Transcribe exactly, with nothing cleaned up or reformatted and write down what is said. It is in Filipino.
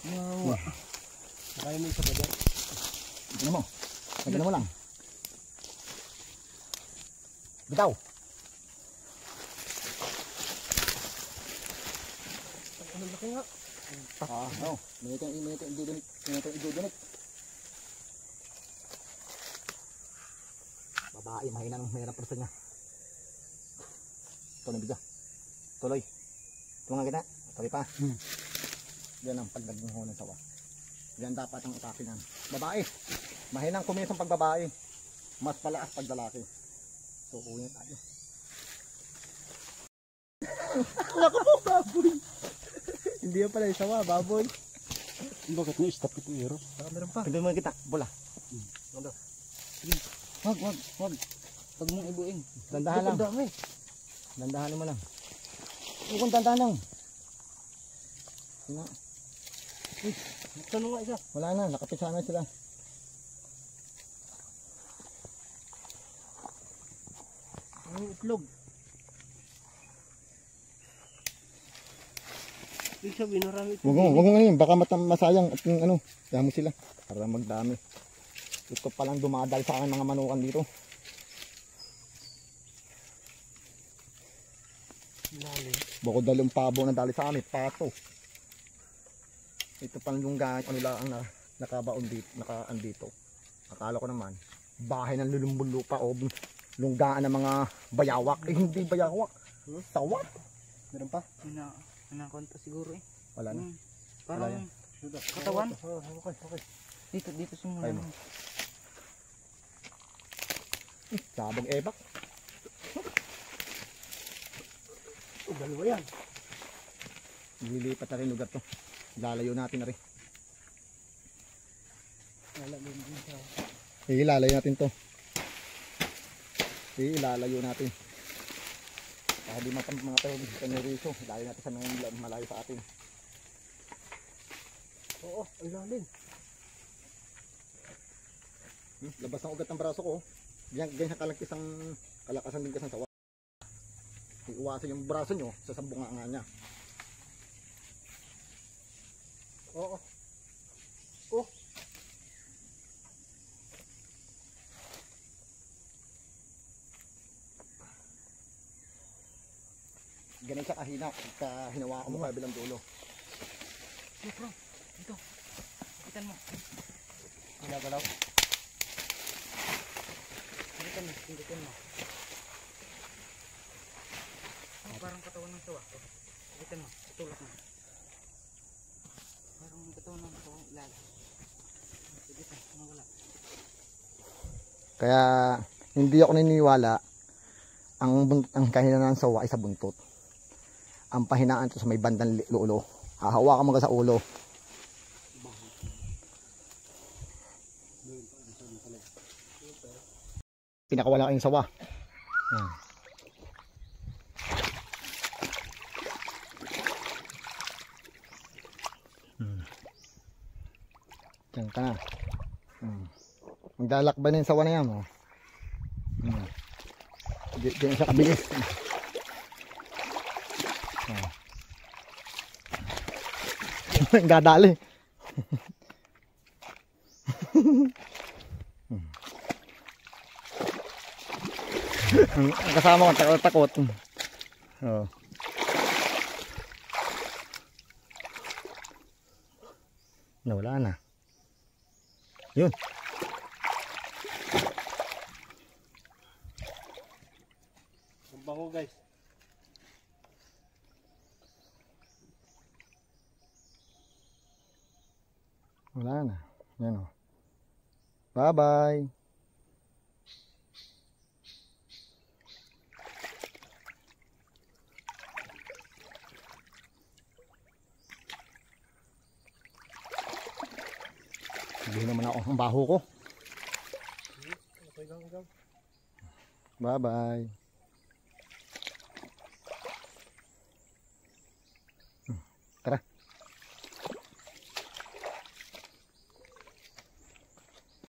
Wow. Kaya mo isa ba dyan? Tignan mo. Tignan mo lang. Bitaw. Ang laki nga. Ah, no. May ito yung idudunit. May ito yung idudunit. Babae, mahina ng mahirap person niya. Ito na biga. Tuloy. Tumangan kita. Tuloy pa. Hmm. Yan ang pagdagmong ng sawa. Yan dapat ang atake ng babae. Mahinang kumis ang pagbabae. Mas palaas pag lalaki. So, uwi tayo. Naku po, baboy. Hindi yan pala yung sawa, baboy. Bakit na stop ito, Ero? Baka meron pa. Hindi mo kita. Bola. Hmm. Ano? Sige. Wag, wag, wag. Wag mong ibuin. Dandahan lang. Dami. Dandahanin mo lang. Huwag kong dandahan lang. Wala. Uy, saan mo nga isa? Wala na, nakapisa na sila. Ang itlog. Ibig sabihin, marami itlog. Huwag mo, huwag mo ngayon. Baka matam masayang at yung ano. Kaya mo sila. Para magdami. Ito palang dumadal sa akin mga manukan dito. Lalim. Bukod dalawang pabo na dali sa amin. Pato. Ito palang yung gahit. Ano lang na nakabaon dito. Nakaan dito. Akala ko naman. Bahay ng lulumbong lupa o lunggaan ng mga bayawak. Eh hindi bayawak. Hmm? Sawa. Meron pa? Mina, minakonta siguro eh. Wala na. Hmm. Parang Wala katawan. Oh, okay, okay. Dito, dito simula. Ay, mo. Sabog ebak. Oh, dalawa yan. Lilipat na rin lugar to. Lalayo natin na rin. Lalalim din sa... Ilalayo natin to. Ilalayo natin. Para di mapang mga tayo kaneriso. Ilayo natin sa mga malayo sa atin. Oo, ang lalim. Hmm? Labas ng ugat ng braso ko. Ganyan, ganyan kalakis ang kalakasan din kasi sa sawa. Iiwasan yung braso nyo sa sabunga nga niya. Oo. Oh. Ganun siya kahina. Kahinawa ko mo kabilang dulo. Yo, bro. Dito. Kapitan mo. Ginagalaw. Kapitan mo. Kapitan mo. Oh, parang katawan ng sawa. Kapitan mo. Tutulak mo. Parang katawan ng sawa. Ilala. Sige pa. Nawala. Kaya hindi ako naniniwala ang, ang kahinaan ng sawa ay sa buntot. Ang pahinaan to sa may bandang ulo. Hahawakan mo ka sa ulo. Pinakawala kayong sawa. Yan. Hmm. Diyan ka na. Hmm. Maglalakbay na yung sawa na yan. Oh. Hmm. Di, di na siya kabilis. Oh. Dadali. Ang kasama ko takot-takot. Oh. Nawala na. Yun. Ang bango, guys. Wala na. Yan o. Bye-bye. Hindi naman ako ang baho ko. Okay lang, ikaw. Bye-bye.